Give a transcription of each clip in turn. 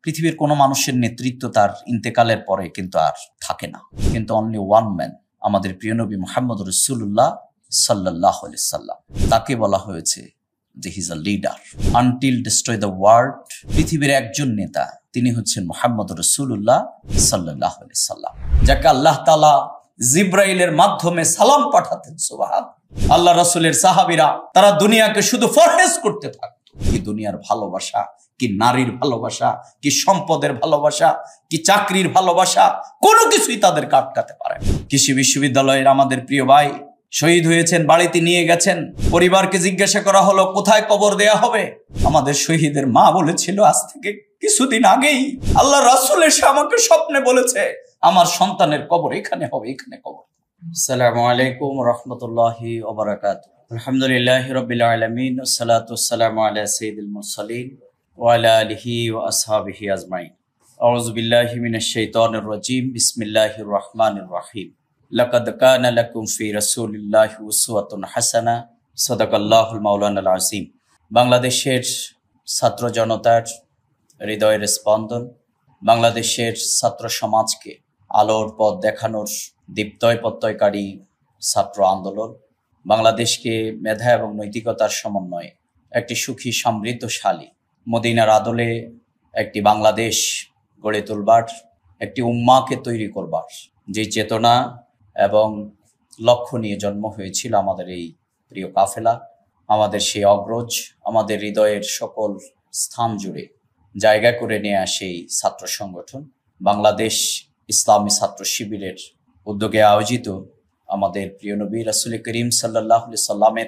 পৃথিবীর কোনো মানুষের নেতৃত্ব তার ইন্তেকালের পরে কিন্তু আর থাকে না, কিন্তু অনলি ওয়ান ম্যান, আমাদের প্রিয় নবী মুহাম্মদ রাসূলুল্লাহ সাল্লাল্লাহু আলাইহি সাল্লাম, তাকে বলা হয়েছে যে he is a leader until destroy the world. পৃথিবীর একজন নেতা, তিনি হচ্ছেন মুহাম্মদ রাসূলুল্লাহ সাল্লাল্লাহু আলাইহি সাল্লাম, যাকে আল্লাহ তাআলা জিব্রাইলের মাধ্যমে সালাম পাঠাতেন। সুবহানাল্লাহ। আল্লাহ রাসূলের সাহাবীরা তারা দুনিয়াকে শুধু ফরহেজ করতে থাকতো, কি দুনিয়ার ভালোবাসা, কি নারীর ভালোবাসা, কি সম্পদের ভালোবাসা, কি চাকরির ভালোবাসা, কোনো কিছুই তাদেরকে আটকাতে পারে না। কৃষি বিশ্ববিদ্যালয়ের আমাদের প্রিয় ভাই শহীদ হয়েছেন, বাড়িতে নিয়ে গেছেন, পরিবারকে জিজ্ঞাসা করা হলো কোথায় কবর দেয়া হবে। আমাদের শহীদের মা বলেছিল আজ থেকে কিছুদিন আগেই আল্লাহ রাসূল এসে আমাকে স্বপ্নে বলেছে আমার সন্তানের কবর এখানে হবে, এখানে কবর। আসসালামু আলাইকুম রাহমাতুল্লাহি ওয়া বারাকাতুহু। আলহামদুলিল্লাহি রাব্বিল আলামিন, ওয়াসসালাতু ওয়াসসালামু আলা সাইয়্যিদিল মুরসালিন ওয়া আলা আলিহি ওয়া আসহাবিহি আজমাইন। আউযু বিল্লাহি মিনাশ শাইতানির রাজীম। বিসমিল্লাহির রহমানির রহিম। লাকাদ কানা লাকুম ফি রাসূলিল্লাহি উসওয়াতুন হাসানাহ। সাদাকাল্লাহুল মাওলানাল আযীম। বাংলাদেশের ছাত্র জনতার হৃদয়ের স্পন্দন, বাংলাদেশের ছাত্র সমাজকে আলোর পথ দেখানোর দীপ্তয় প্রত্যয়কারী ছাত্র আন্দোলন, বাংলাদেশকে মেধা এবং নৈতিকতার সমন্বয়ে একটি সুখী সমৃদ্ধশালী মদিনার আদলে একটি বাংলাদেশ গড়ে তুলবার, একটি উম্মাকে তৈরি করবার যে চেতনা এবং লক্ষ্য নিয়ে জন্ম হয়েছিল আমাদের এই প্রিয় কাফেলা, আমাদের সেই অগ্রজ, আমাদের হৃদয়ের সকল স্থান জুড়ে জায়গা করে নিয়ে আসে এই ছাত্র সংগঠন বাংলাদেশ ইসলামী ছাত্র শিবিরের উদ্যোগে আয়োজিত আমাদের প্রিয় নবী রাসূল করিম সাল্লাল্লাহু আলাইহি সাল্লামের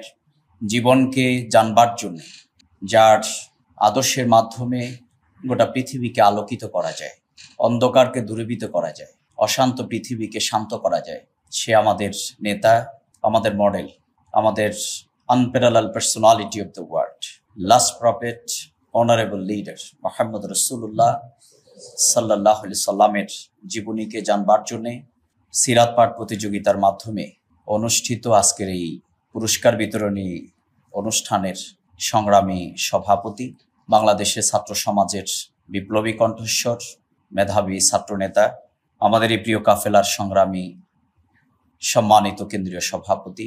জীবনকে জানবার জন্য, যার আদর্শের মাধ্যমে গোটা পৃথিবীকে আলোকিত করা যায়, অন্ধকারকে দূরীভূত করা যায়, অশান্ত পৃথিবীকে শান্ত করা যায়, সে আমাদের নেতা, আমাদের মডেল, আমাদের unparallel personality of the world, last prophet, honourable leader Muhammad রাসূলুল্লাহ সাল্লাল্লাহু আলাইহি সাল্লামের জীবনীকে জানবার জন্যে সিরাত পাঠ প্রতিযোগিতার মাধ্যমে অনুষ্ঠিত আজকের এই পুরস্কার বিতরণী অনুষ্ঠানের সংগ্রামী সভাপতি, বাংলাদেশের ছাত্র সমাজের বিপ্লবী কণ্ঠস্বর, মেধাবী ছাত্রনেতা, আমাদের এই প্রিয় কাফেলার সংগ্রামী সম্মানিত কেন্দ্রীয় সভাপতি,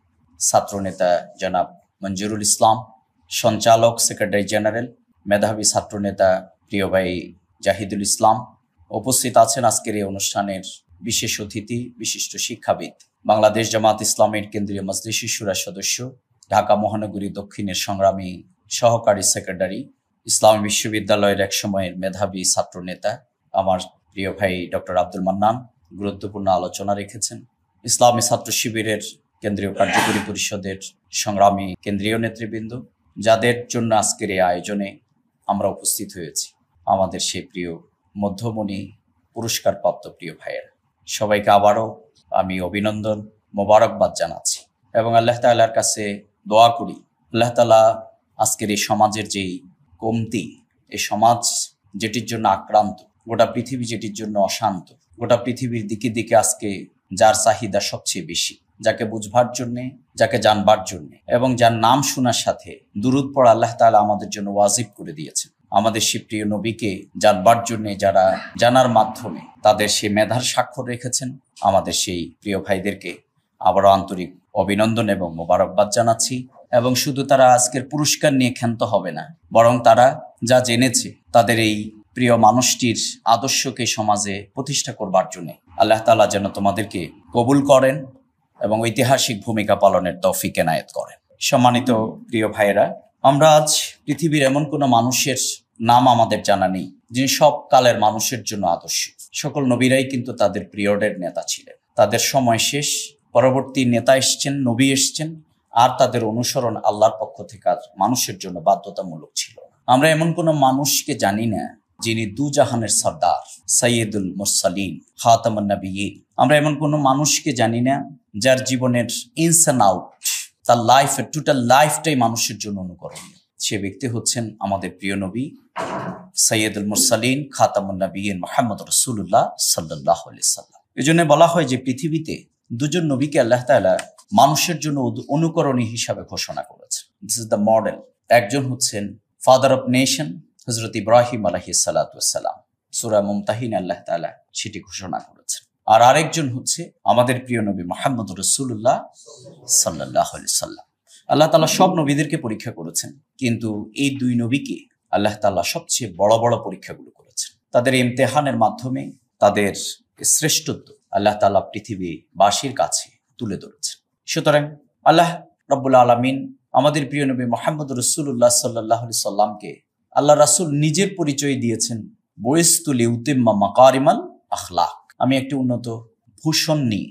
ছাত্রনেতা জনাব মঞ্জুরুল ইসলাম, সঞ্চালক সেক্রেটারি জেনারেল, মেধাবী ছাত্রনেতা প্রিয় ভাই জাহিদুল ইসলাম, উপস্থিত আছেন আজকের এই অনুষ্ঠানের বিশেষ অতিথি, বিশিষ্ট শিক্ষাবিদ, বাংলাদেশ জামাত ইসলামের কেন্দ্রীয় মজলিস শুরার সদস্য, ঢাকা মহানগরী দক্ষিণের সংগ্রামী সহকারী সেক্রেটারি, ইসলামী বিশ্ববিদ্যালয়ের এক সময়ের মেধাবী ছাত্রনেতা আমার প্রিয় ভাই ডক্টর আব্দুল মান্নান গুরুত্বপূর্ণ আলোচনা রেখেছেন, ইসলামী ছাত্র শিবিরের কেন্দ্রীয় কার্যকরী পরিষদের সংগ্রামী কেন্দ্রীয় নেতৃবৃন্দ, যাদের জন্য আজকের এই আয়োজনে আমরা উপস্থিত হয়েছি, আমাদের সেই প্রিয় মধ্যমণি পুরস্কারপ্রাপ্ত প্রিয় ভাইয়েরা, সবাইকে আবারও আমি অভিনন্দন মোবারকবাদ জানাচ্ছি এবং আল্লাহ তাআলার কাছে দোয়া করি আল্লাহ তাআলা আজকের এই সমাজের যেই কমতি, এই সমাজ যেটির জন্য আক্রান্ত, গোটা পৃথিবী যেটির জন্য অশান্ত, গোটা পৃথিবীর দিকে দিকে আজকে যার চাহিদা সবচেয়ে বেশি, যাকে বুঝবার জন্যে, যাকে জানবার জন্যে এবং যার নাম শোনার সাথে দুরূদ পড়া আল্লাহ তাআলা আমাদের জন্য ওয়াজিব করে দিয়েছেন, আমাদের সেই প্রিয় নবীকে জানবার জন্যে, যারা জানার মাধ্যমে তাদের সেই মেধার স্বাক্ষর রেখেছেন, আমাদের সেই প্রিয় ভাইদেরকে আবারও আন্তরিক অভিনন্দন এবং মোবারকবাদ জানাচ্ছি। এবং শুধু তারা আজকের পুরস্কার নিয়ে ক্ষান্ত হবে না, বরং তারা যা জেনেছে তাদের এই প্রিয় মানুষটির আদর্শকে সমাজে প্রতিষ্ঠা করবার জন্য আল্লাহ তাআলা যেন তোমাদেরকে কবুল করেন এবং ঐতিহাসিক ভূমিকা পালনের তৌফিক এনায়েত করেন। সম্মানিত প্রিয় ভাইয়েরা, আমরা আজ পৃথিবীর এমন কোনো মানুষের নাম আমাদের জানা নেই যিনি সব কালের মানুষের জন্য আদর্শ। সকল নবীরাই কিন্তু তাদের পিরিয়ডের নেতা ছিলেন, তাদের সময় শেষ, পরবর্তী নেতা এসছেন, নবী এসছেন, আর তাদের অনুসরণ আল্লাহর পক্ষ থেকে আর মানুষের জন্য বাধ্যতামূলক ছিল। আমরা এমন কোনো মানুষকে জানি না যিনি দুজাহানের সর্দার, সাইয়্যিদুল মুরসালিন, খাতামুন নবিয়্যিন। আমরা এমন কোনো মানুষকে জানি না যার জীবনের ইনস অ্যান্ড আউট, তার লাইফের টোটাল লাইফটাই মানুষের জন্য অনুকরণীয়। সে ব্যক্তি হচ্ছেন আমাদের প্রিয় নবী সাইয়্যিদুল মুরসালিন, খাতামুন নবিয়্যিন মুহাম্মদ রাসূলুল্লাহ সাল্লাল্লাহু আলাইহি সাল্লাম। এজন্য বলা হয় যে পৃথিবীতে দুজন নবীকে আল্লাহ তাআলা মানুষের জন্য অনুকরণী হিসাবে ঘোষণা করেছেন। This is the model. একজন হচ্ছেন ফাদার অফ নেশন হযরত ইব্রাহিম আলাইহিস সালাতু ওয়াস সালাম। সূরা মুমতাহিন আল্লাহ তাআলা সেটি ঘোষণা করেছেন। আর আরেকজন হচ্ছে আমাদের প্রিয় নবী মুহাম্মদুর রাসূলুল্লাহ সাল্লাল্লাহু আলাইহি সাল্লাম। আল্লাহ তাআলা সব নবীদেরকে পরীক্ষা করেছেন, কিন্তু এই দুই নবীকে আল্লাহ তাআলা সবচেয়ে বড় বড় পরীক্ষাগুলো করেছেন। তাদের ইমতিহানের মাধ্যমে তাদের শ্রেষ্ঠত্ব আল্লাহ তাআলা পৃথিবীবাসীর কাছে তুলে ধরেছেন। সুতরাং আল্লাহ রাব্বুল আলামিন আমাদের প্রিয় নবী মুহাম্মদুর রাসূলুল্লাহ সাল্লাল্লাহু আলাইহি সাল্লামকে আল্লাহ রাসূল নিজের পরিচয় দিয়েছেন, বুইসতু লিউতিম্মা মাকারিমাল আখলাক। আমি একটি উন্নত ভূষণ নিয়ে,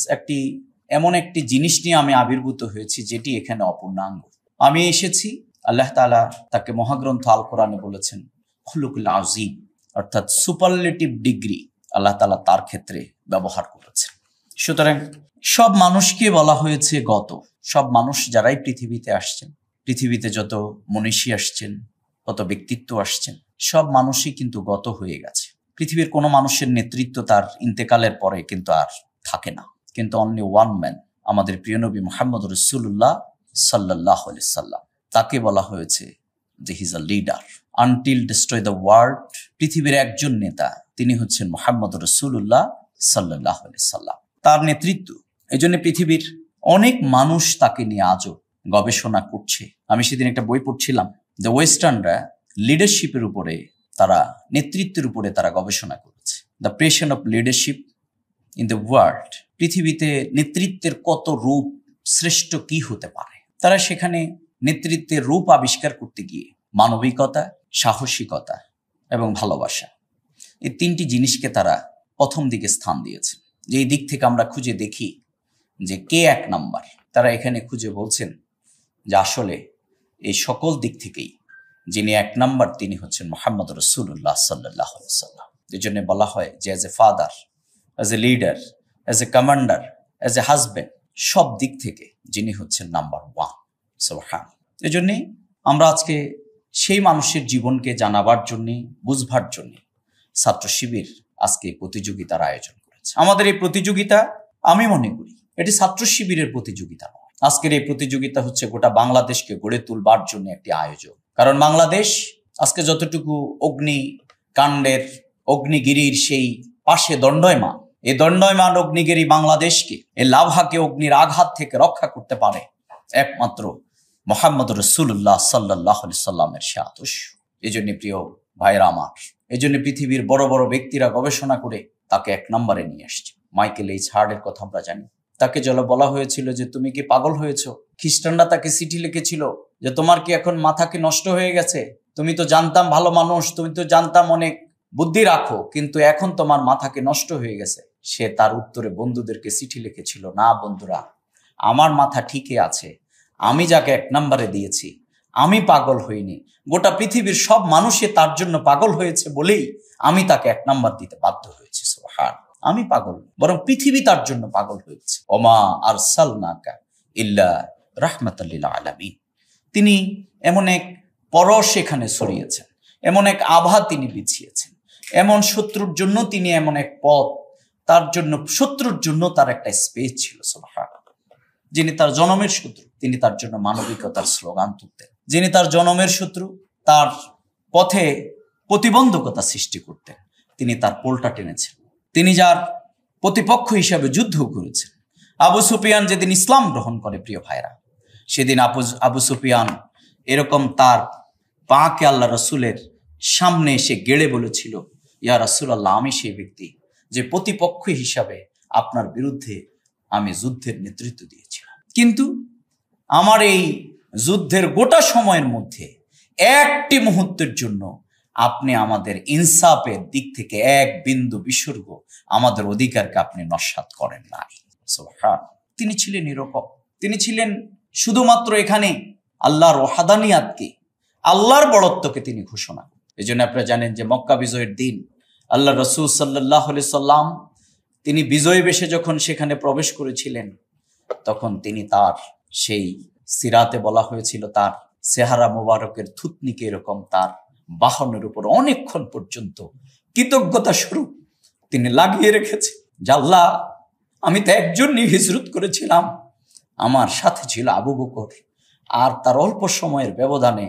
এমন একটি জিনিস নিয়ে আমি আবির্ভূত হয়েছি যেটি এখানে অপূর্ণাঙ্গ। আমি এসেছি, আল্লাহ তাআলা তাকে মহাগ্রন্থ আল কোরআনে বলেছেন খুলুকুল আযীম, অর্থাৎ সুপারলেটিভ ডিগ্রি আল্লাহ তাআলা তার ক্ষেত্রে ব্যবহার করেছেন। সুতরাং সব মানুষকে বলা হয়েছে গত। সব মানুষ যারাই পৃথিবীতে আসছেন, পৃথিবীতে যত মনীষী আসছেন, কত ব্যক্তিত্ব আসছেন, সব মানুষই কিন্তু গত হয়ে গেছে। পৃথিবীর কোনো মানুষের নেতৃত্ব তার ইন্তেকালের পরে কিন্তু আর থাকে না। কিন্তু অনলি ওয়ান ম্যান, আমাদের প্রিয় নবী মুহাম্মদ রাসূলুল্লাহ সাল্লাল্লাহু আলাইহি সাল্লাম, তাকে বলা হয়েছে যে he is a leader until destroy the world. পৃথিবীর একজন নেতা, তিনি হচ্ছেন মুহাম্মদ রাসূলুল্লাহ সাল্লাল্লাহু আলাইহি সাল্লাম। তার নেতৃত্ব, এজন্য পৃথিবীর অনেক মানুষ তাকে নিয়ে আজও গবেষণা করছে। আমি সেদিন একটা বই পড়ছিলাম, দ্য ওয়েস্টার্নরা লিডারশিপের উপরে, তারা নেতৃত্বের উপরে তারা গবেষণা করেছে। The perception of leadership in the world, পৃথিবীতে নেতৃত্বের কত রূপ, শ্রেষ্ঠ কি হতে পারে। তারা সেখানে নেতৃত্বের রূপ আবিষ্কার করতে গিয়ে মানবিকতা, সাহসিকতা এবং ভালোবাসা, এই তিনটি জিনিসকে তারা প্রথম দিকে স্থান দিয়েছে। যে এই দিক থেকে আমরা খুঁজে দেখি যে কে এক নাম্বার, তারা এখানে খুঁজে বলছেন যে আসলে এই সকল দিক থেকেই যিনি এক নাম্বার তিনি হচ্ছেন মুহাম্মদ রাসূলুল্লাহ সাল্লাল্লাহু আলাইহি সাল্লাম। এই জন্য বলা হয় যে as a father, as a leader, as a commander, as a husband, সব দিক থেকে যিনি হচ্ছেন নাম্বার ওয়ান। সুবহানাল্লাহ। এই জন্যে আমরা আজকে সেই মানুষের জীবনকে জানাবার জন্যে, বুঝবার জন্যে ছাত্র শিবির আজকে প্রতিযোগিতার আয়োজন করেছে। আমাদের এই প্রতিযোগিতা, আমি মনে করি এটি ছাত্র শিবিরের প্রতিযোগিতা নয়। আজকের এই প্রতিযোগিতা হচ্ছে গোটা বাংলাদেশকে গড়ে তুলবার জন্য একটি আয়োজন। কারণ বাংলাদেশ আজকে যতটুকু অগ্নিকাণ্ডের, অগ্নিগিরির সেই পাশে দণ্ডায়মান, এই দণ্ডায়মান অগ্নিগিরি বাংলাদেশকে, এই লাভাকে অগ্নির আঘাত থেকে রক্ষা করতে পারে একমাত্র মুহাম্মদ রাসূলুল্লাহ সাল্লাল্লাহু আলাইহি সাল্লামের আদর্শ। এই জন্য প্রিয় ভাইরা আমার, এই জন্য পৃথিবীর বড় বড় ব্যক্তিরা গবেষণা করে তাকে এক নম্বরে নিয়ে আসছে। মাইকেল এইচ হার্ডের কথা আমরা জানি। তাকে বলা হয়েছিল যে তুমি কি পাগল হয়েছ। খ্রিস্টানরা তাকে চিঠি লিখেছিল যে তোমার কি এখন মাথা কি নষ্ট হয়ে গেছে, তুমি তো জানতাম ভালো মানুষ, তুমি তো জানতাম অনেক বুদ্ধি রাখো, কিন্তু এখন তোমার মাথা কি নষ্ট হয়ে গেছে। সে তার উত্তরে বন্ধুদেরকে চিঠি লিখেছিল, না বন্ধুরা, আমার মাথা ঠিকই আছে, আমি যাকে এক নম্বরে দিয়েছি, আমি পাগল হইনি, গোটা পৃথিবীর সব মানুষে তার জন্য পাগল হয়েছে বলেই আমি তাকে এক নম্বর দিতে বাধ্য হয়েছি। সুবহান, আমি পাগল, বরং পৃথিবী তার জন্য পাগল হয়েছে। ওমা আরসালনাকা ইল্লা রাহমাতাল লিল আলামিন। তিনি এমন এক পরশ এখানে ছড়িয়েছেন, এমন এক আভা তিনি বিছিয়েছেন, এমন শত্রুর জন্য তিনি এমন এক পথ, তার জন্য শত্রুর জন্য তার একটা স্পেস ছিল। সুবহান, যিনি তার জনমের শত্রু, তিনি তার জন্য মানবিকতার স্লোগান তুলতেন। যিনি তার জনমের শত্রু, তার পথে প্রতিবন্ধকতা সৃষ্টি করতেন, তিনি তার পোলটা টেনেছেন। তিনি যার প্রতিপক্ষ হিসাবে যুদ্ধ করেছেন। আবু সুফিয়ান যেদিন ইসলাম গ্রহণ করে, প্রিয় ভাইরা, সেদিন আবু সুফিয়ান এরকম তার পাকে আল্লাহ রসুলের সামনে এসে গেড়ে বলেছিল, ইয়া রাসূলুল্লাহ, আমি সেই ব্যক্তি যে প্রতিপক্ষ হিসাবে আপনার বিরুদ্ধে আমি যুদ্ধের নেতৃত্ব দিয়েছিলাম, কিন্তু আমার এই যুদ্ধের গোটা সময়ের মধ্যে একটি মুহূর্তের জন্য আপনি আমাদের ইনসাফের দিক থেকে এক বিন্দু বিসর্গ আমাদের অধিকারকে আপনি নস্যাৎ করেন নাই। সুবহানাল্লাহ। তিনি ছিলেন এরকম, তিনি ছিলেন শুধুমাত্র এখানে আল্লাহর ওয়াহদানিয়াতকে, আল্লাহর বড়ত্বকে তিনি ঘোষণা করেন। এই জন্য আপনারা জানেন যে মক্কা বিজয়ের দিন আল্লাহ রাসূল সাল্লাল্লাহু আলাইহি সাল্লাম তিনি বিজয় বেশে যখন সেখানে প্রবেশ করেছিলেন, তখন তিনি তার সেই সিরাতে বলা হয়েছিল তার চেহারা মোবারকের থুতনিকে এরকম তার বাহনের উপর অনেকক্ষণ পর্যন্ত কৃতজ্ঞতা স্বরূপ তিনি লাগিয়ে রেখেছেন। আল্লাহ, আমি তো একজন নিয়ে হিজরত করেছিলাম, আমার সাথে ছিল আবু বকর, আর তার অল্প সময়ের ব্যবধানে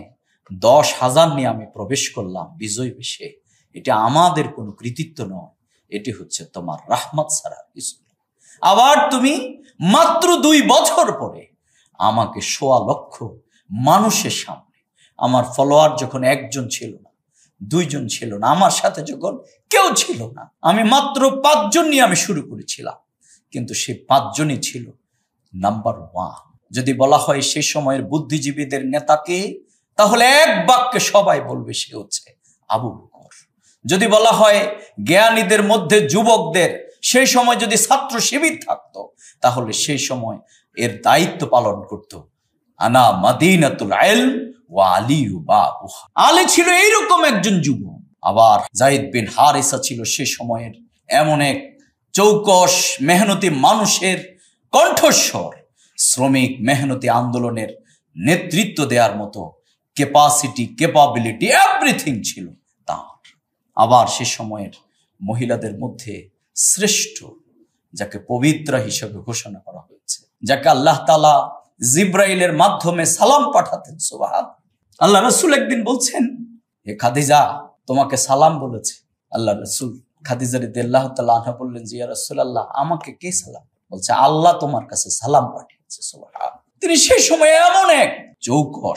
10,000 নিয়ে আমি প্রবেশ করলাম বিজয় বেশে, এটা আমাদের কোনো কৃতিত্ব নয়, এটি হচ্ছে তোমার রাহমত ছাড়া কিছু। আবার তুমি মাত্র 2 বছর পরে আমাকে 1.25 লক্ষ মানুষের সামনে, আমার ফলোয়ার যখন 1 জন ছিল না, 2 জন ছিল না, আমার সাথে যখন কেউ ছিল না, আমি মাত্র 5 জন নিয়ে আমি শুরু করেছিলাম, কিন্তু সেই 5 জনই ছিল নাম্বার 1। যদি বলা হয় সেই সময়ের বুদ্ধিজীবীদের নেতাকে, তাহলে এক বাক্যে সবাই বলবে সে হচ্ছে আবু বকর। যদি বলা হয় জ্ঞানীদের মধ্যে যুবকদের, সেই সময় যদি ছাত্র শিবির থাকতো, তাহলে সেই সময় এর দায়িত্ব পালন করত আনা মাদিনাতুল ইলম ওয়া আলিউ বাবুহা। আলী ছিল এইরকম একজন যুবক। আবার যায়েদ বিন হারিসা ছিল সেই সময়ের এমন এক চৌকস মেহনতি মানুষের কণ্ঠস্বর, শ্রমিক মেহনতি আন্দোলনের নেতৃত্ব দেওয়ার মতো ক্যাপাসিটি, ক্যাপাবিলিটি, এভরিথিং ছিল তার। আবার সে সময়ের মহিলাদের মধ্যে শ্রেষ্ঠ, যাকে পবিত্র হিসেবে ঘোষণা করা হয়েছে, যাকে আল্লাহ তাআলা জিব্রাইলের মাধ্যমে সালাম পাঠাতেন। সুবহানাল্লাহ। আল্লাহ রাসূল একদিন বলছেন, হে খাদিজা, তোমাকে সালাম বলেছে। আল্লাহ রাসূল খাদিজা রাদিয়াল্লাহু তাআলা আনহা বললেন, জি ইয়া রাসূলুল্লাহ, আমাকে কে সালাম? বলছে, আল্লাহ তোমার কাছে সালাম পাঠিয়েছে। সুবহানাল্লাহ। তিনি সেই সময় এমন এক চৌকস,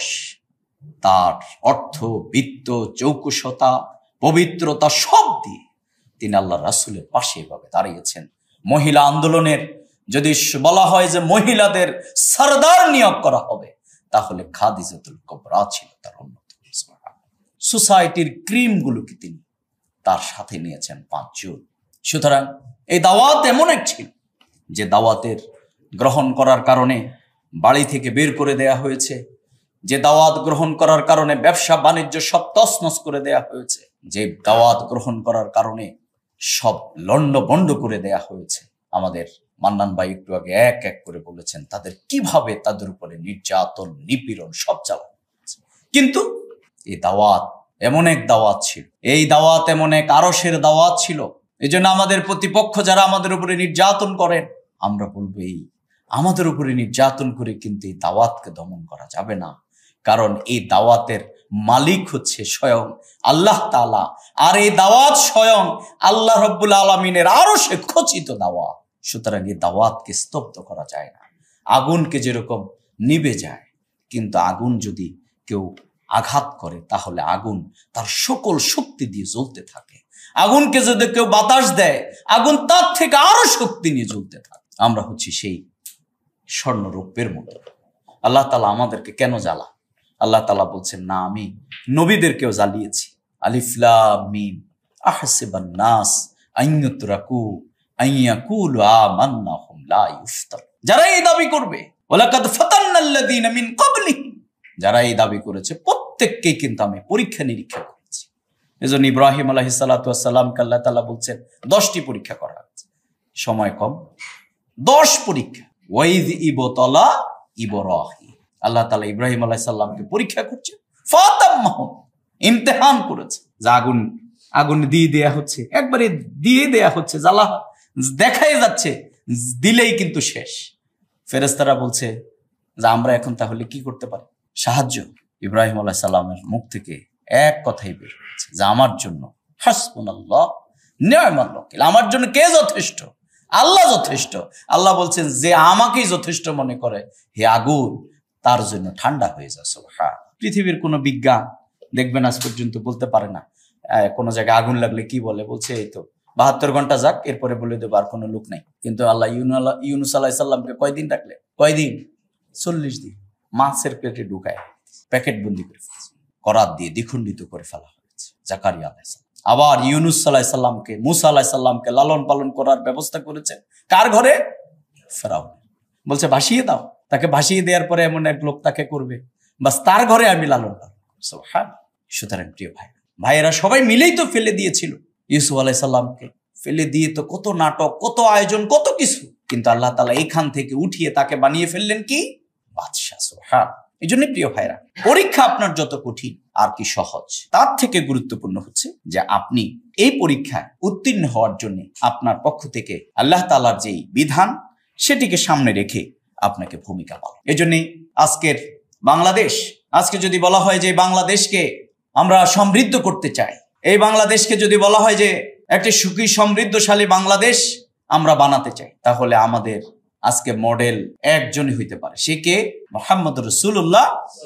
তার অর্থ, বিত্ত, চৌকুশতা, পবিত্রতা সব দিয়ে তিনি আল্লাহ রাসূলের পাশে এভাবে দাঁড়িয়েছেন। মহিলা আন্দোলনের যদি বলা হয় যে মহিলাদের সরদার নিয়োগ করা হবে, তাহলে খাদিজাতুল কুবরা ছিল তার অন্যতম। সোসাইটির ক্রিমগুলোকে তিনি তার সাথে নিয়েছেন 5 জন। সুতরাং এই দাওয়াত এমন এক ছিল যে দাওয়াতের গ্রহণ করার কারণে বাড়ি থেকে বের করে দেয়া হয়েছে, যে দাওয়াত গ্রহণ করার কারণে ব্যবসা বাণিজ্য সব তছনছ করে দেয়া হয়েছে, যে দাওয়াত গ্রহণ করার কারণে সব লন্ডভন্ড করে দেয়া হয়েছে। আমাদের মান্নান ভাই একটু আগে এক এক করে বলেছেন তাদের কিভাবে তাদের উপরে নির্যাতন, নিপীড়ন সব চালানো হয়েছে। কিন্তু এই দাওয়াত এমন এক দাওয়াত ছিল, এই দাওয়াত এমন এক আরশের দাওয়াত ছিল। এই জন্য আমাদের প্রতিপক্ষ যারা আমাদের উপরে নির্যাতন করেন, আমরা বলবো এই আমাদের উপরে নির্যাতন করে কিন্তু এই দাওয়াতকে দমন করা যাবে না, কারণ এই দাওয়াতের মালিক হচ্ছে স্বয়ং আল্লাহ তাআলা, আর এই দাওয়াত স্বয়ং আল্লাহ রাব্বুল আলামিনের আরশে খচিত দাওয়াত। সুতরাং এই দাওয়াতকে স্তব্ধ করা যায় না। আগুনকে যেরকম নিভে যায়, কিন্তু আগুন যদি কেউ আঘাত করে, তাহলে আগুন তার সকল শক্তি দিয়ে জ্বলতে থাকে। আগুনকে যদি কেউ বাতাস দেয়, আগুন তার থেকে আরো শক্তি নিয়ে জ্বলতে থাকে। আমরা হচ্ছি সেই স্বর্ণরূপের মতো। আল্লাহ তাআলা আমাদেরকে কেন জ্বালা? আল্লাহ তাআলা বলছেন, না, আমি নবীদেরকেও জ্বালিয়েছি। আলিফ লাম মিম আহসিবান নাস আইয়ুতরাকু আইয়াকুলু আমান্না হুম লা ইফতার। যারা এই দাবি করবে, ওয়ালাকাদ ফাতান্নাল্লাযীনা মিন ক্বাবলিহিম, যারা এই দাবি করেছে প্রত্যেককেই কিন্তু আমি পরীক্ষা নিরীক্ষা করেছি। এজন্য ইব্রাহিম আলাইহিস সালাতু ওয়াস সালামকে আল্লাহ তাআলা বলছেন 10টি পরীক্ষা করা হয়েছে, সময় কম, 10 পরীক্ষা। ওয়াইদ ইবতালা ইব্রাহিম, আল্লাহ তাআলা ইব্রাহিম আলাইহিস সালামকে পরীক্ষা করছে, ফাতাম্মাহু, ইমতিহান করেছে। যে আগুন দিয়ে দেয়া হচ্ছে, একবারে দিয়ে দেয়া হচ্ছে, জ্বালা দেখাই যাচ্ছে, দিলেই কিন্তু শেষ। ফেরেশতারা বলছে যে আমরা এখন তাহলে কি করতে পারি? সাহায্য। ইব্রাহিম আলাইহিস সালামের মুখ থেকে এক কথাই বের হয়েছে যে আমার জন্য হাসবুনাল্লাহ নি'মাল ওয়াকিল, আমার জন্য কে যথেষ্ট? আল্লাহ যথেষ্ট। আল্লাহ বলছেন যে আমাকেই যথেষ্ট মনে করে, হে আগুন, তার জন্য ঠান্ডা হয়ে যায়। সুবহান। পৃথিবীর কোনো বিজ্ঞান দেখবেন আজ পর্যন্ত বলতে পারে না কোনো জায়গায় আগুন লাগলে কি বলে, বলছে এই তো 72 ঘন্টা যাক, এরপরে বলে দেবো আর কোনো লোক নাই। কিন্তু আল্লাহ ইউনুস আলাইহিস সালামকে কয়দিন রাখলে? কয়দিন? 40 দিন মাছের পেটে ঢুকায় প্যাকেট বন্দি করে ফেলেছে, করাত দিয়ে দ্বিখণ্ডিত করে ফেলা হয়েছে জাকারিয়া আলাইহিস সালাম। আবার ইউনুস আলাইহিস সালামকে, মুসা আলাইহিস সালামকে লালন পালন করার ব্যবস্থা করেছেন কার ঘরে? ফেরাউন। বলছে ভাসিয়ে দাও, তাকে ভাসিয়ে দেওয়ার পরে এমন এক লোক তাকে করবে, বাস তার ঘরে আমি লালন পালন। সুবহানাল্লাহ। সুতরাং প্রিয় ভাইয়েরা সবাই মিলেই তো ফেলে দিয়েছিল ইউসুফ আলাইহিস সালামকে, ফেলে দিয়ে তো কত নাটক, কত আয়োজন, কত কিছু, কিন্তু আল্লাহ তাআলা এখান থেকে উঠিয়ে তাকে বানিয়ে ফেললেন কি? বাদশা। সুবহানাল্লাহ। এই জন্য প্রিয় ভাইরা, পরীক্ষা আপনার যত কঠিন আর কি সহজ, তার থেকে গুরুত্বপূর্ণ হচ্ছে যে আপনি এই পরীক্ষায় উত্তীর্ণ হওয়ার জন্য আপনার পক্ষ থেকে আল্লাহ তাআলার যেই বিধান সেটিকে সামনে রেখে আপনাকে ভূমিকা পালন। এই জন্য আজকের বাংলাদেশ আজকে যদি বলা হয় যে বাংলাদেশকে আমরা সমৃদ্ধ করতে চাই, এই বাংলাদেশকে যদি বলা হয় যে একটি সুখী সমৃদ্ধশালী বাংলাদেশ আমরা বানাতে চাই, তাহলে আমাদের আজকে মডেল একজনই হইতে পারে, সে কে? মুহাম্মদ রাসূলুল্লাহ।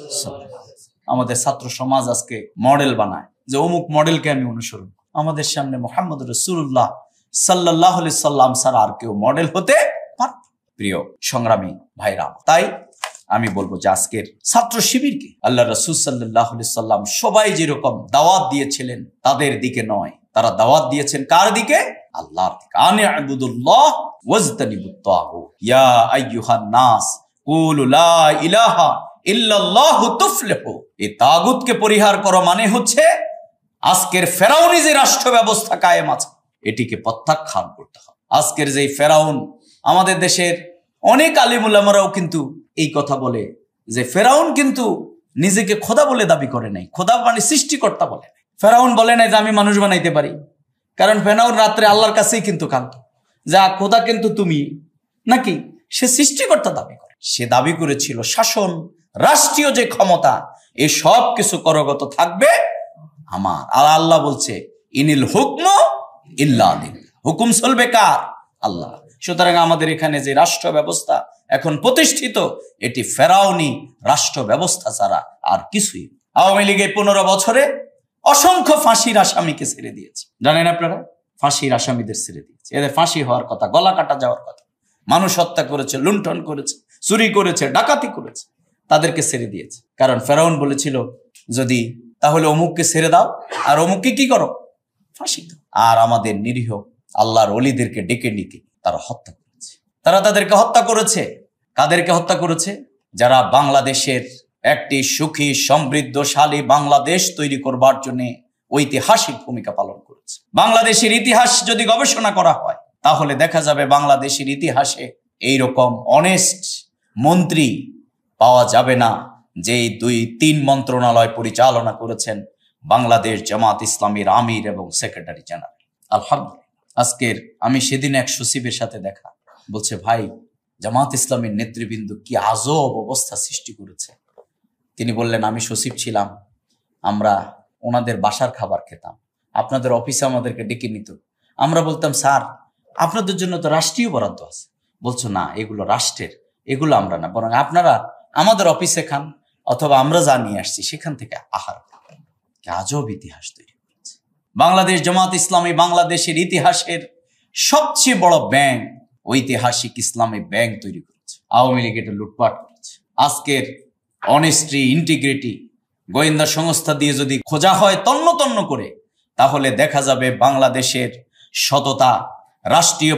আমাদের ছাত্র সমাজ আজকে মডেল বানায় যে অমুক মডেলকে আমি অনুসরণ। আমাদের সামনে মুহাম্মদ রাসূলুল্লাহ সাল্লাল্লাহু আলাইহি সাল্লাম ছাড়া আর কেউ মডেল হতে পারে? প্রিয় সংগ্রামী ভাইরা, তাই আমি বলবো যে আজকের ছাত্র শিবিরকে আল্লাহ রাসূল সাল্লাল্লাহু আলাইহি সাল্লাম সবাই যেরকম দাওয়াত দিয়েছিলেন তাদের দিকে নয়, তারা দাওয়াত দিয়েছেন কার দিকে? আল্লাহর দিকে। আনি আবুদুল্লাহ ওয়াজতানিবুত তাগুত ইয়া আইয়ুহান নাস কুলু লা ইলাহা ইল্লাল্লাহু তুফলিহু। এই তাগুতকে পরিহার করা মানে হচ্ছে আজকের ফেরাউনি যে রাষ্ট্র ব্যবস্থা কায়েম আছে এটিকে প্রত্যাখ্যান করতে হবে। আজকের যে ফেরাউন, আমাদের দেশের অনেক আলিম উলামারাও কিন্তু এই কথা বলে যে ফেরাউন কিন্তু নিজেকে খোদা বলে দাবি করে নাই, খোদা মানে সৃষ্টিকর্তা বলে নাই। ফেরাউন বলে নাই যে আমি মানুষ বানাইতে পারি, কারণ ফেরাউন রাত্রে আল্লাহর কাছেই কিন্তু কাঁদত, যা খোদা কিন্তু তুমি নাকি, সে সৃষ্টিকর্তা দাবি করে। সে দাবি করেছিল শাসন, রাষ্ট্রীয় যে ক্ষমতা, এই সব কিছু করগত থাকবে আমার। আর আল্লাহ বলছে ইনিল হুকম ইল্লা লিল্লাহ, হুকুম চলবে কার? আল্লাহ। সুতরাং আমাদের এখানে যে রাষ্ট্র ব্যবস্থা এখন প্রতিষ্ঠিত, এটি ফেরাউনি রাষ্ট্র ব্যবস্থা ছাড়া আর কিছুই। আওয়ামী লীগে 15 বছরে অসংখ্য ফাঁসির আসামিকে ছেড়ে দিয়েছে, জানেন আপনারা? ফাঁসির আসামিদের ছেড়ে দিয়েছে। এদের ফাঁসি হওয়ার কথা, গলা কাটা যাওয়ার কথা। মানুষ হত্যা করেছে, লুণ্ঠন করেছে, চুরি করেছে, ডাকাতি করেছে, তাদেরকে ছেড়ে দিয়েছে। কারণ ফেরাউন বলেছিল যদি তাহলে অমুককে ছেড়ে দাও, আর অমুককে কি করো? ফাঁসি দাও। আর আমাদের নিরীহ আল্লাহর ওলিদেরকে ডেকে ডেকে তারা হত্যা করেছে। তারা তাদেরকে হত্যা করেছে। কাদেরকে হত্যা করেছে? যারা বাংলাদেশের একটি সুখী সমৃদ্ধশালী বাংলাদেশ তৈরি করবার জন্য ঐতিহাসিক ভূমিকা পালন করেছে। বাংলাদেশের ইতিহাস যদি গবেষণা করা হয় তাহলে দেখা যাবে বাংলাদেশের ইতিহাসে এইরকম অনেস্ট মন্ত্রী পাওয়া যাবে না যে 2-3 মন্ত্রণালয় পরিচালনা করেছেন বাংলাদেশ জামাত ইসলামীর আমির এবং সেক্রেটারি জেনারেল। আলহামদুলিল্লাহ। আজকের আমি সেদিন এক সচিবের সাথে দেখা, বলছে ভাই জামাত ইসলামের নেতৃবৃন্দ কি আজব অবস্থা সৃষ্টি করেছে। তিনি বললেন আমি সচিব ছিলাম, আমরা ওনাদের বাসার খাবার খেতাম, আপনাদের অফিসে আমাদেরকে ডেকে নিত, আমরা বলতাম স্যার আপনাদের জন্য তো রাষ্ট্রীয় বরাদ্দ আছে। বলছো না এগুলো রাষ্ট্রের, এগুলো আমরা না, বরং আপনারা আমাদের অফিসে খান অথবা আমরা যা নিয়ে আসছি সেখান থেকে আহার করবেন। আজব ইতিহাস তৈরি করেছে বাংলাদেশ জামাত ইসলামী। বাংলাদেশের ইতিহাসের সবচেয়ে বড় ব্যাংক, ঐতিহাসিক ইসলামী ব্যাংক তৈরি করেছে। আওয়ামী লীগ এটা লুটপাট করেছে। আজকের অনেস্টি, ইন্টিগ্রিটি গোয়েন্দা সংস্থা দিয়ে যদি খোঁজা হয় তন্ন তন্ন করে, তাহলে দেখা যাবে বাংলাদেশের সততা, রাষ্ট্রীয়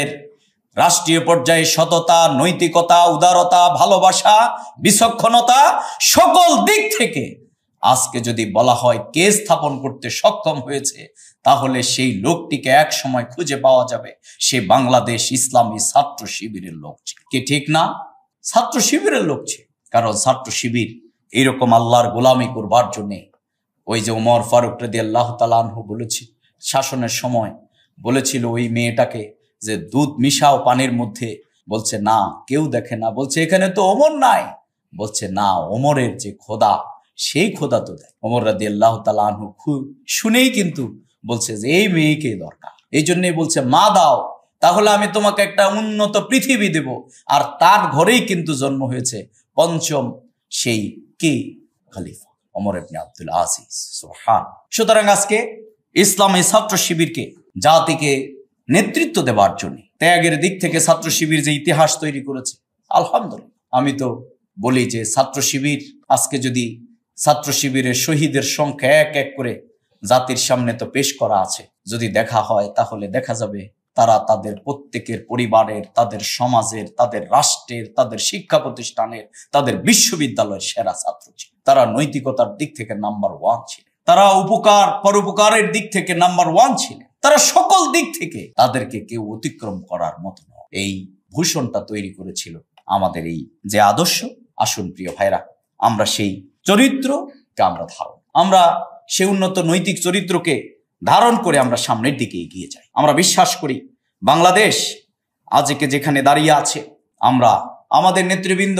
পর্যায়ে সততা, নৈতিকতা, উদারতা, ভালোবাসা, বিচক্ষণতা সকল দিক থেকে আজকে যদি বলা হয় কে স্থাপন করতে সক্ষম হয়েছে, তাহলে সেই লোকটিকে এক সময় খুঁজে পাওয়া যাবে সে বাংলাদেশ ইসলামী ছাত্র শিবিরের লোক ছিল। কি ঠিক না? ছাত্র শিবিরের লোক ছিল। কারণ ছাত্র শিবির এইরকম আল্লাহর গোলামি করবার জন্যে, ওই যে ওমর ফারুক রাদিয়াল্লাহু তাআলা আনহু বলেছিল শাসনের সময়, বলেছিল ওই মেয়েটাকে যে দুধ মিশাও পানির মধ্যে, বলছে না কেউ দেখে না, বলছে এখানে তো ওমর নাই, বলছে না ওমরের যে খোদা সেই খোদা তো দেয়। ওমর রাদিয়াল্লাহু তাআলা আনহু শুনেই কিন্তু বলছে যে এই মেয়েকে দরকার, এই জন্যই বলছে মা দাও, তাহলে আমি তোমাকে একটা উন্নত পৃথিবী দেব। আর তার ঘরেই কিন্তু জন্ম হয়েছে পঞ্চম সেই কি খলিফা ওমর ইবনে আব্দুল আজিজ। সুবহান। সুতরাং আজকে ইসলামী ছাত্র শিবিরকে জাতিকে নেতৃত্ব দেওয়ার জন্য ত্যাগের দিক থেকে ছাত্র শিবির যে ইতিহাস তৈরি করেছে, আলহামদুলিল্লাহ। আমি তো বলি যে ছাত্র শিবির আজকে যদি ছাত্র শিবিরের শহীদের সংখ্যা এক এক করে জাতির সামনে তো পেশ করা আছে, যদি দেখা হয় তাহলে দেখা যাবে তারা তাদের প্রত্যেকের পরিবারের, তাদের সমাজের, তাদের রাষ্ট্রের, তাদের শিক্ষা প্রতিষ্ঠানের, তাদের বিশ্ববিদ্যালয়ের সেরা ছাত্র ছিল। তারা নৈতিকতার দিক থেকে নাম্বার 1 ছিল, তারা উপকার পরোপকারের দিক থেকে নাম্বার 1 ছিলেন, তারা সকল দিক থেকে তাদেরকে কেউ অতিক্রম করার মতো নয়। এই ভূষণটা তৈরি করেছিল আমাদের এই যে আদর্শ। আসুন প্রিয় ভাইরা, আমরা সেই চরিত্রকে আমরা সেই উন্নত নৈতিক চরিত্রকে ধারণ করে আমরা সামনের দিকে এগিয়ে যাই। আমরা বিশ্বাস করি বাংলাদেশ আজকে যেখানে দাঁড়িয়ে আছে, আমরা আমাদের নেতৃবৃন্দ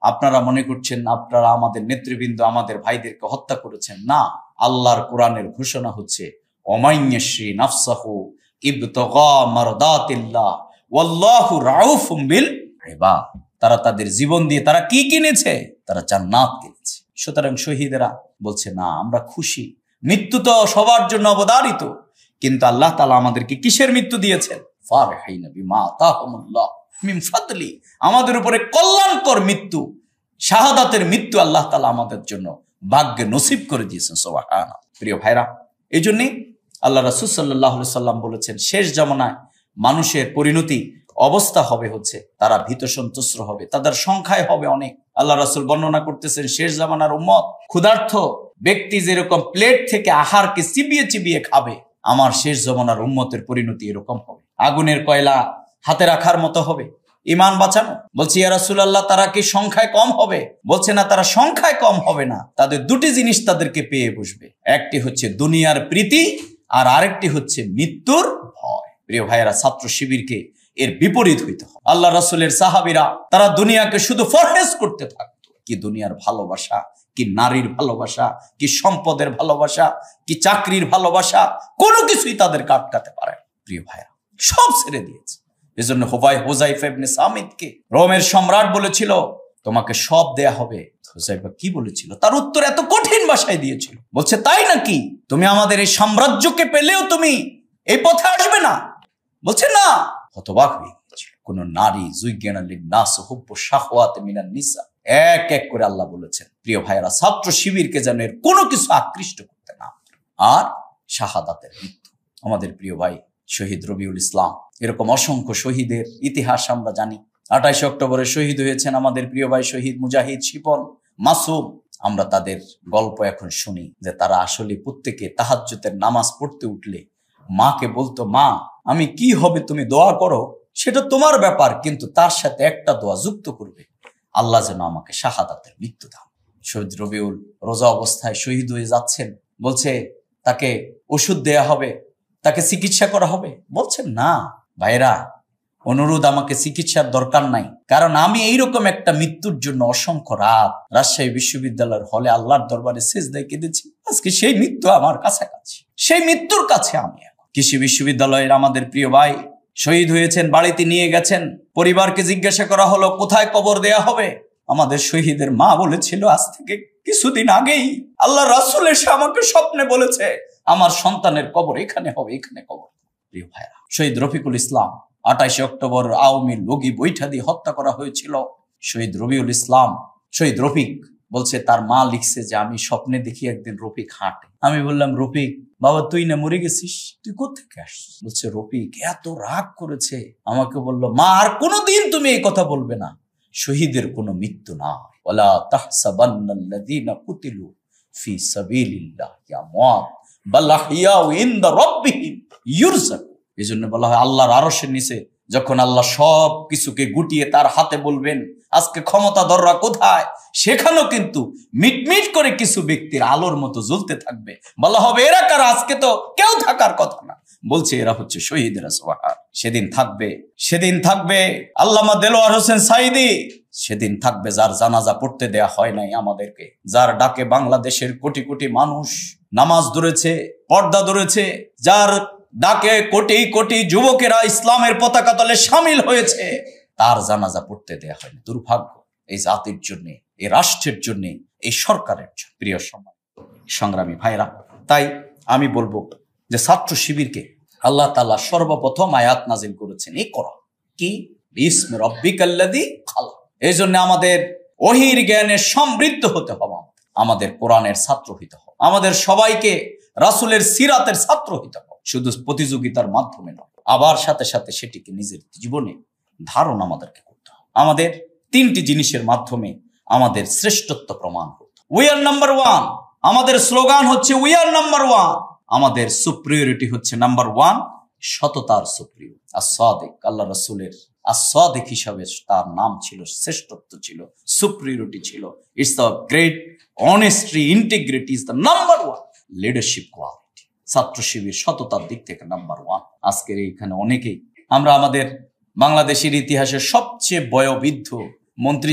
আপনারা মনে করছেন আপনারা আমাদের নেতৃবৃন্দ আমাদের ভাইদেরকে হত্যা করেছেন। না, আল্লাহর কোরআনের ঘোষণা হচ্ছে ওমাইয়াশরি নাফসাহু ইবতিগা মারদাতিল্লাহ ওয়াল্লাহু রাউফুম বিল ইবাদ। তারা তাদের জীবন দিয়ে তারা কি কিনেছে? তারা জান্নাত কিনেছে। সুতরাং শহীদেরা বলছে না, আমরা খুশি, মৃত্যু তো সবার জন্য অবধারিত, কিন্তু আল্লাহ তাআলা আমাদেরকে কিসের মৃত্যু দিয়েছেন? ফারহিনা বিমা আতাহুমুল্লাহ মিন ফাদলি, আমাদের উপরে কল্যাণকর মৃত্যু, শাহাদাতের মৃত্যু আল্লাহ তাআলা আমাদের জন্য ভাগ্যে নসিব করে দিয়েছেন। সুবহানাল্লাহ। প্রিয় ভাইরা, এই জন্যই আল্লাহ রাসূল সাল্লাল্লাহু আলাইহি সাল্লাম বলেছেন, শেষ জামানায় মানুষের পরিণতি অবস্থা হবে হচ্ছে তারা ভীত সন্ত্রস্ত হবে, তাদের সংখ্যায় হবে অনেক। আল্লাহ রাসূল বর্ণনা করতেছেন, শেষ জামানার উম্মত ক্ষুধার্ত ব্যক্তি যেরকম প্লেট থেকে আহারকে চিবিয়ে চিবিয়ে খাবে, আমার শেষ জামানার উম্মতের পরিণতি এরকম হবে, আগুনের কয়লা হাতে রাখার মতো হবে। ঈমান বাঁচানো। বলছি ইয়া রাসূলুল্লাহ, তারা কি সংখ্যায় কম হবে? বলছে না, তারা সংখ্যায় কম হবে না, তাদের দুটি জিনিস তাদেরকে পেয়ে বসবে, একটি হচ্ছে দুনিয়ার প্রীতি আর আরেকটি হচ্ছে মৃত্যুর ভয়। প্রিয় ভাইয়েরা, ছাত্র শিবিরকে এর বিপরীত হইতে হবে। আল্লাহ রাসূলের সাহাবীরা তারা দুনিয়াকে শুধু ফরহেজ করতে থাকতো। কি দুনিয়ার ভালোবাসা, কি নারীর ভালোবাসা, কি সম্পদের ভালোবাসা, কি চাকরির ভালোবাসা, কোনো কিছুই তাদের আটকাতে পারে। প্রিয় ভাইরা, সব ছেড়ে দিয়েছে। এজন্য হুযায়ফা ইবনে সামিতকে রোমের সম্রাট বলেছিল, তোমাকে সব দেয়া হবে। হুযায়ফা কি বলেছিল? তার উত্তর এত কঠিন ভাষায় দিয়েছিল। বলছে, তাই নাকি? তুমি আমাদের এই সাম্রাজ্যকে পেলেও তুমি এই পথে আসবে না? বলছে না। হতবাক হয়ে গিয়েছিল। কোন নারী যুজ্ঞানালিন নাস হুব্বু শাহওয়াত মিনান নিসা, এক এক করে আল্লাহ বলেছেন। প্রিয় ভাইয়েরা, ছাত্র শিবিরকে যেন এর কোনো কিছু আকৃষ্ট করতে না। আর শাহাদাতের মৃত্যু, আমাদের প্রিয় ভাই শহীদ রবিউল ইসলাম, এরকম অসংখ্য শহীদের ইতিহাস আমরা জানি। 28 অক্টোবরে শহীদ হয়েছেন আমাদের প্রিয় ভাই শহীদ মুজাহিদ শিপন মাসুম। আমরা তাদের গল্প এখন শুনি যে তারা আসলে প্রত্যেকে তাহাজ্জুদের নামাজ পড়তে উঠলে মাকে বলতো, মা আমি কি হবে তুমি দোয়া করো, সেটা তোমার ব্যাপার, কিন্তু তার সাথে একটা দোয়া যুক্ত করবে, আল্লাহ যেন আমাকে শাহাদাতের মৃত্যু দাও। শহীদ রবিউল রোজা অবস্থায় শহীদ হয়ে যাচ্ছেন। বলছে তাকে ওষুধ দেয়া হবে, তাকে চিকিৎসা করা হবে। বলছেন না ভাইরা, অনুরোধ, আমাকে চিকিৎসার দরকার নাই, কারণ আমি এইরকম একটা মৃত্যুর জন্য অসংখ্য রাত রাজশাহী বিশ্ববিদ্যালয়ের হলে আল্লাহর দরবারে সিজদায় কেঁদেছি। আজকে সেই মৃত্যু আমার কাছাকাছি, সেই মৃত্যুর কাছে আমি। কৃষি বিশ্ববিদ্যালয়ের আমাদের প্রিয় ভাই শহীদ হয়েছেন, বাড়িতে নিয়ে গেছেন, পরিবারকে জিজ্ঞাসা করা হলো কোথায় কবর দেয়া হবে। আমাদের শহীদের মা বলেছিল, আজ থেকে কিছুদিন আগেই আল্লাহ রাসূল এসে আমাকে স্বপ্নে বলেছে আমার সন্তানের কবর এখানে হবে, এখানে কবর। প্রিয় ভাইরা, শহীদ রফিকুল ইসলাম 28 অক্টোবর আওয়ামী লগি বৈঠা দিয়ে হত্যা করা হয়েছিল। শহীদ রবিউল ইসলাম, শহীদ রফিক বলছে তার মা লিখছে যে আমি স্বপ্নে দেখি একদিন রফিক হাঁটে। আমি বললাম, রফিক বাবা তুই না মরে গেছিস, তুই কোত্থেকে আসছিস? বলছে রফিক এত রাগ করেছে, আমাকে বললো, মা আর কোনোদিন তুমি এই কথা বলবে না, শহীদের কোনো মৃত্যু না, ওয়ালা তাহসাবান্নাল্লাযীনা কুতিলু ফি সাবিলিল্লাহি আমওয়াত বাল আহইয়াউ ইনদা রাব্বিহিম ইউরযাকুন। এজন্য বলা হয় আল্লাহর আরশের নিচে যখন আল্লাহ সব কিছুকে গুটিয়ে তার হাতে বলবেন আজকে ক্ষমতাধররা কোথায়, সেখানেও কিন্তু মিটমিট করে কিছু ব্যক্তির আলোর মতো জ্বলতে থাকবে। বলা হবে এরা কারা, আজকে তো কেউ থাকার কথা না। বলছে এরা হচ্ছে শহীদেরা। সুবহান। সেদিন থাকবে, সেদিন থাকবে আল্লামা দেলোয়ার হোসেন সাইদি, সেদিন থাকবে যার জানাজা পড়তে দেয়া হয় নাই আমাদেরকে, যার ডাকে বাংলাদেশের কোটি কোটি মানুষ নামাজ ধরেছে, পর্দা ধরেছে, যার ডাকে কোটি কোটি যুবকেরা ইসলামের পতাকা তলে সামিল হয়েছে, তার জানাজা পড়তে দেয়া হয়নি। দুর্ভাগ্য এই জাতির জন্য, এই রাষ্ট্রের জন্য, এই সরকারের জন্য। প্রিয় সংগ্রামী ভাইরা, তাই আমি বলবো যে ছাত্র শিবিরকে আল্লাহ তাআলা সর্বপ্রথম আয়াত নাজিল করেছেন এই কোরআন, কি বিসমি রাব্বিকাল্লাযী খালাক। এই জন্য আমাদের ওহীর জ্ঞানে সমৃদ্ধ হতে হবে, আমাদের কোরআনের ছাত্র হইতে হবে, আমাদের সবাইকে রাসূলের সিরাতের ছাত্র হইতে হবে, শুধু প্রতিযোগিতার মাধ্যমে নয়, আবার সাথে সাথে সেটিকে নিজের জীবনে ধারণ আমাদেরকে করতে হবে। আমাদের 3টি জিনিসের মাধ্যমে আমাদের শ্রেষ্ঠত্ব প্রমাণ করতে হবে। উই আর নাম্বার 1, আমাদের স্লোগান হচ্ছে উই আর নাম্বার 1, আমাদের সুপ্রিয়রিটি হচ্ছে নাম্বার 1, সততার সুপ্রিয় as-সাদিক। আল্লাহ রাসূলের as-সাদিক হিসাবে তার নাম ছিল, শ্রেষ্ঠত্ব ছিল, সুপ্রিয়রিটি ছিল। It's the great honesty, integrity is the number 1 leadership quality. Chhatra Shibir সততার দিক থেকে নাম্বার 1। আজকের এইখানে অনেকেই, আমরা আমাদের বাংলাদেশের ইতিহাসের সবচেয়ে বয়োবৃদ্ধ মন্ত্রী ছিলেন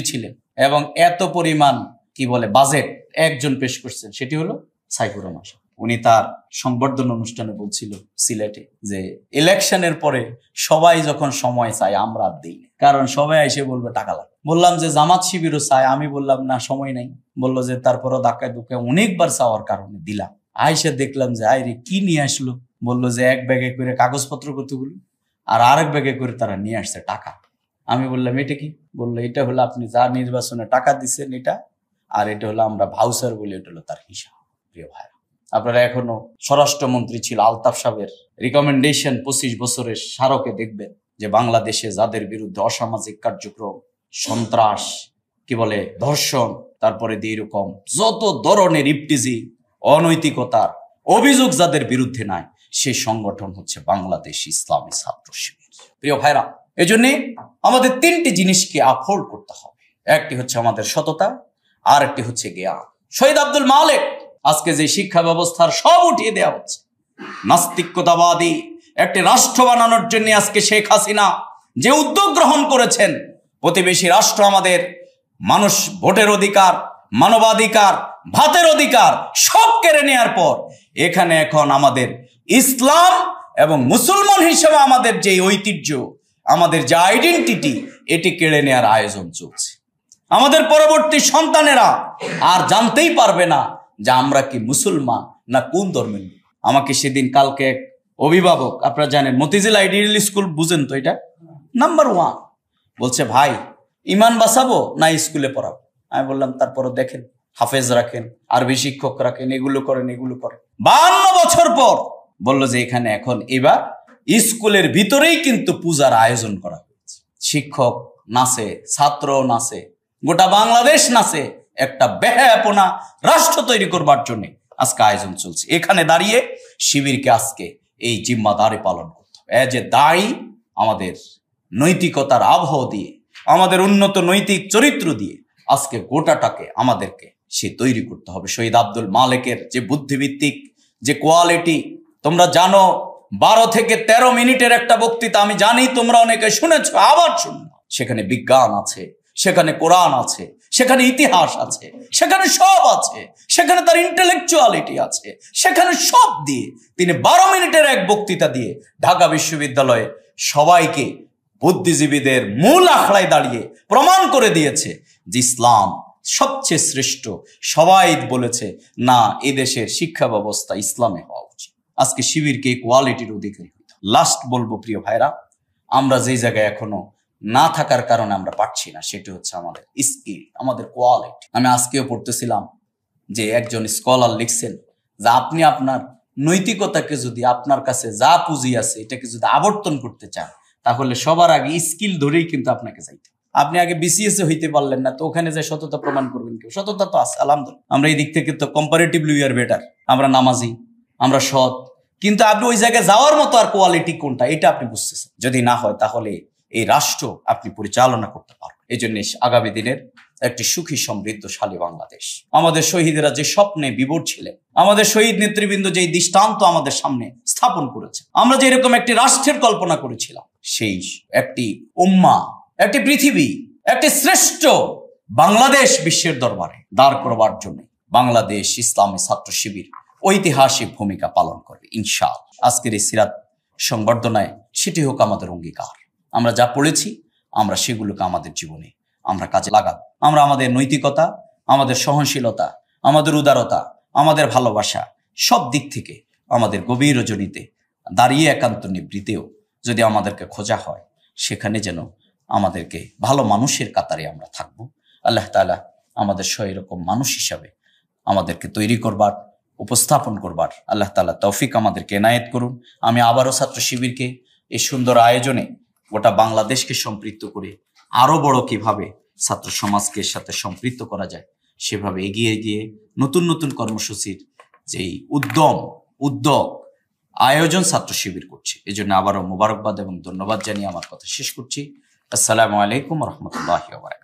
এবং এত পরিমাণ কি বলে বাজেট একজন পেশ করছেন, সেটি হলো সাইফুর রহমান। উনি তার সংবর্ধনা অনুষ্ঠানে বলছিল সিলেটে যে ইলেকশনের পরে সবাই যখন সময় চায় আমরা আর দিই না, কারণ সবাই এসে বলবে টাকা লাগে। বললাম যে জামাত শিবিরও চায়, আমি বললাম না সময় নাই। বললো যে তারপরও ধাক্কায় ধুক্কায় অনেকবার চাওয়ার কারণে দিলাম। আইসে দেখলাম যে আইরে কি নিয়ে আসলো, বললো যে এক ব্যাগে করে কাগজপত্র কতগুলো আর আরেক ব্যাগে করে তারা নিয়ে আসছে টাকা। আমি বললাম এটা কি? বললো এটা হলো আপনি যা নির্বাচনে টাকা দিচ্ছেন এটা, আর এটা হলো আমরা ভাউচার বলি, এটা হলো তার হিসাব। প্রিয় ভাই, আপনারা এখনো স্বরাষ্ট্রমন্ত্রী ছিল আলতাফ সাহেবের রিকমেন্ডেশন 25 বছরের স্মারকে দেখবেন যে বাংলাদেশে যাদের বিরুদ্ধে অসামাজিক কার্যক্রম, সন্ত্রাস, কি বলে ধর্ষণ, তারপরে দিয়ে এরকম যত ধরনের ইফটিজি অনৈতিকতার অভিযোগ যাদের বিরুদ্ধে নাই, সেই সংগঠন হচ্ছে বাংলাদেশ ইসলামী ছাত্র শিবির। প্রিয় ভাইরা, এই জন্য আমাদের 3টি জিনিসকে আপহোল্ড করতে হবে। একটি হচ্ছে আমাদের সততা, আর একটি হচ্ছে জ্ঞান। শহীদ আব্দুল মালেক আজকে যে শিক্ষা ব্যবস্থার সব উঠিয়ে দেওয়া হচ্ছে, নাস্তিকতাবাদী একটি রাষ্ট্র বানানোর জন্য আজকে শেখ হাসিনা যে উদ্যোগ গ্রহণ করেছেন, প্রতিবেশী রাষ্ট্র আমাদের মানুষ ভোটের অধিকার, মানবাধিকার, ভাতের অধিকার সব কেড়ে নেওয়ার পর এখানে এখন আমাদের ইসলাম এবং মুসলমান হিসেবে আমাদের যে ঐতিহ্য, আমাদের যে আইডেন্টিটি, এটি কেড়ে নেওয়ার আয়োজন চলছে। আমাদের পরবর্তী সন্তানেরা আর জানতেই পারবে না যে আমরা কি মুসলমান না কোন ধর্মের। আমাকে সেদিন কালকে এক অভিভাবক, আপনারা জানেন মতিঝিল আইডিয়াল স্কুল, বুঝেন তো এটা, নাম্বার 1 বলছে ভাই ইমান বাঁচাবো না স্কুলে পড়াবো। আমি বললাম তারপরও দেখেন, হাফেজ রাখেন, আরবি শিক্ষক রাখেন, এগুলো করেন এগুলো করেন। 52 বছর পর বললো যে এখানে এখন এবার স্কুলের ভিতরেই কিন্তু পূজার আয়োজন করা হয়েছে। শিক্ষক নাচে, ছাত্র নাচে, গোটা বাংলাদেশ নাচে, একটা বেহায়াপনা রাষ্ট্র তৈরি করবার জন্য আজকে আয়োজন চলছে। এখানে দাঁড়িয়ে শিবিরকে আজকে এই জিম্মাদারি পালন করতে হবে। এজ এ দায়ী আমাদের নৈতিকতার আবহাওয়া দিয়ে, আমাদের উন্নত নৈতিক চরিত্র দিয়ে আজকে গোটাটাকে আমাদেরকে সে তৈরি করতে হবে। শহীদ আব্দুল মালেকের যে বুদ্ধিভিত্তিক যে কোয়ালিটি, তোমরা জানো 12 থেকে 13 মিনিটের একটা বক্তৃতা, আমি জানি তোমরা অনেকে শুনেছো, আবার শুনবে। সেখানে বিজ্ঞান আছে, সেখানে কোরআন আছে, সেখানে ইতিহাস আছে, সেখানে সব আছে, সেখানে তার ইন্টেলেকচুয়ালিটি আছে, সেখানে সব দিয়ে তিনি 12 মিনিটের এক বক্তৃতা দিয়ে ঢাকা বিশ্ববিদ্যালয়ে সবাইকে বুদ্ধিজীবীদের মূল আখড়ায় দাঁড়িয়ে প্রমাণ করে দিয়েছে যে ইসলাম সবচেয়ে শ্রেষ্ঠ। সবাই বলেছে না, এদেশের শিক্ষা ব্যবস্থা ইসলামে হওয়া উচিত। আজকে শিবিরকে এই কোয়ালিটির অধিকারী হইতে। লাস্ট বলবো প্রিয় ভাইরা, আমরা যেই জায়গায় এখনো না থাকার কারণে আমরা পাচ্ছি না, সেটি হচ্ছে আমাদের স্কিল, আমাদের কোয়ালিটি। আমি আজকেও পড়তেছিলাম যে একজন স্কলার লিখছেন যে আপনি আপনার নৈতিকতাকে যদি, আপনার কাছে যা পুঁজি আছে এটাকে যদি আবর্তন করতে চান, তাহলে সবার আগে স্কিল ধরেই কিন্তু আপনাকে যাইতে। আপনি আগে বিসিএস এ হইতে পারলেন না, তো ওখানে যে সততা প্রমাণ করবেন কেউ? সততা তো আছে আলহামদুলিল্লাহ, আমরা এই দিক থেকে তো কম্পারেটিভলি উই আর বেটার। আমরা নামাজি, আমরা সৎ, কিন্তু আপনি ওই জায়গায় যাওয়ার মতো আর কোয়ালিটি কোনটা, এটা আপনি বুঝতেছেন। যদি না হয় তাহলে এই রাষ্ট্র আপনি পরিচালনা করতে পারবেন। এই জন্য আগামী দিনের একটি সুখী সমৃদ্ধশালী বাংলাদেশ, আমাদের শহীদেরা যে স্বপ্নে বিভোর ছিলেন, আমাদের শহীদ নেতৃবৃন্দ যে দৃষ্টান্ত আমাদের সামনে স্থাপন করেছে, আমরা যে এরকম একটি রাষ্ট্রের কল্পনা করেছিলাম, সেই একটি উম্মাহ, একটি পৃথিবী, একটি শ্রেষ্ঠ বাংলাদেশ বিশ্বের দরবারে দাঁড় করবার জন্য বাংলাদেশ ইসলামী ছাত্র শিবির ঐতিহাসিক ভূমিকা পালন করবে ইনশাআল্লাহ। আজকের এই সিরাত সংবর্ধনায় সেটি হোক আমাদের অঙ্গীকার। আমরা যা পড়েছি আমরা সেগুলোকে আমাদের জীবনে আমরা কাজে লাগাবো। আমরা আমাদের নৈতিকতা, আমাদের সহনশীলতা, আমাদের উদারতা, আমাদের ভালোবাসা সব দিক থেকে আমাদের গভীর রজনীতে দাঁড়িয়ে একান্ত নিবৃতেও যদি আমাদেরকে খোঁজা হয়, সেখানে যেন আমাদেরকে ভালো মানুষের কাতারে আমরা থাকবো। আল্লাহ তাআলা আমাদের এরকম মানুষ হিসাবে আমাদেরকে তৈরি করবার, উপস্থাপন করবার আল্লাহ তাআলা তৌফিক আমাদেরকে এনায়েত করুন। আমি আবারও ছাত্র শিবিরকে এই সুন্দর আয়োজনে গোটা বাংলাদেশকে সম্পৃক্ত করে আরো বড় কিভাবে ছাত্র সমাজকে সাথে সম্পৃক্ত করা যায়, সেভাবে এগিয়ে গিয়ে নতুন নতুন কর্মসূচির যেই উদ্যোগ আয়োজন ছাত্র শিবির করছে, এই জন্য আবারও মোবারকবাদ এবং ধন্যবাদ জানিয়ে আমার কথা শেষ করছি। আসসালামু আলাইকুম ওয়া রাহমাতুল্লাহি ওয়া বারাকাতুহু।